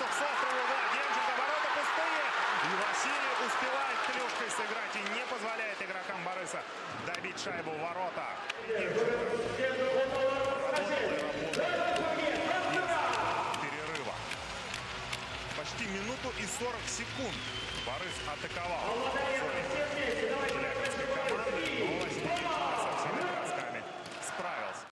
с острого угла. Демченко, ворота пустые. И Василий успевает клюшкой сыграть и не позволяет игрокам Бориса добить шайбу в ворота. Перерыва. Почти минуту и 40 секунд Борис атаковал. Челябинской команды.